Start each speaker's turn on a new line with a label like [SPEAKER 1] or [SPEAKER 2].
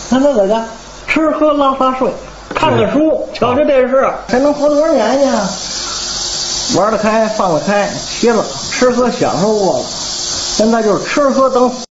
[SPEAKER 1] 咱们搁家吃喝拉撒睡，看看书，瞧瞧电视，还能活多少年呢？玩得开，放得开，齐了，吃喝享受过了，现在就是吃喝等死。